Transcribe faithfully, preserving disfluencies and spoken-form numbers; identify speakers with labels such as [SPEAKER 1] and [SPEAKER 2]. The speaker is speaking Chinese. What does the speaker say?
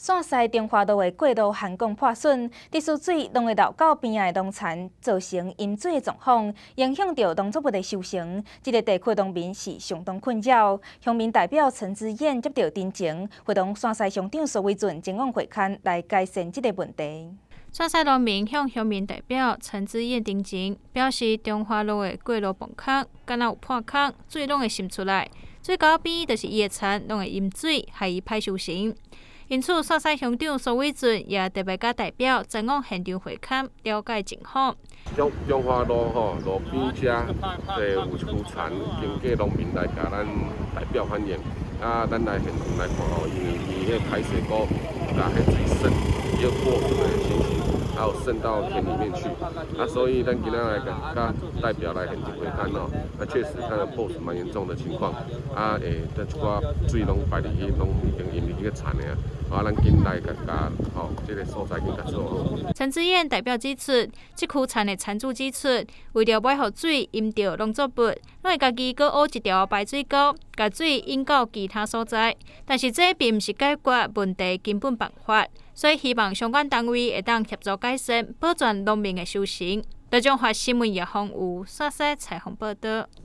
[SPEAKER 1] 线西中华路的过路涵洞破损，滴水水拢会流到边仔的农田，造成饮水的状况，影响到农作物的收成。这个地区农民是相当困扰。乡民代表陈志燕接到陈情，会同线西乡长苏伟俊前往会勘来改善这个问题。
[SPEAKER 2] 线西农民向乡民代表陈志燕陈情，表示中华路的过路崩坑，敢若有破坑，水拢会渗出来，水沟边就是伊的田，拢会淹水，害伊歹收成。因此，线西乡长苏伟俊也特别甲代表前往现场会勘，了解情况。
[SPEAKER 3] 中中华路吼路边遮，诶有一区田，经过农民来甲咱代表反映，啊，咱来现场来看吼，因为伊迄排水沟啊，迄水渗，有破损的情形，还有渗到田里面去，啊，所以咱今仔来甲甲代表来现场会勘哦，啊，确实看到破损蛮严重的情况，啊，诶，这一寡水拢排入去，拢已经淹入去个田的啊。啊，咱紧来甲甲吼，这个所在紧甲做好。
[SPEAKER 2] 陈志燕代表指出，这区田的产主指出，为了袂互水淹到农作物，拢会家己搁挖一条排水沟，甲水引到其他所在。但是这并毋是解决问题根本办法，所以希望相关单位会当协助改善，保全农民的收成。台中华新闻叶宏有线西采访报道。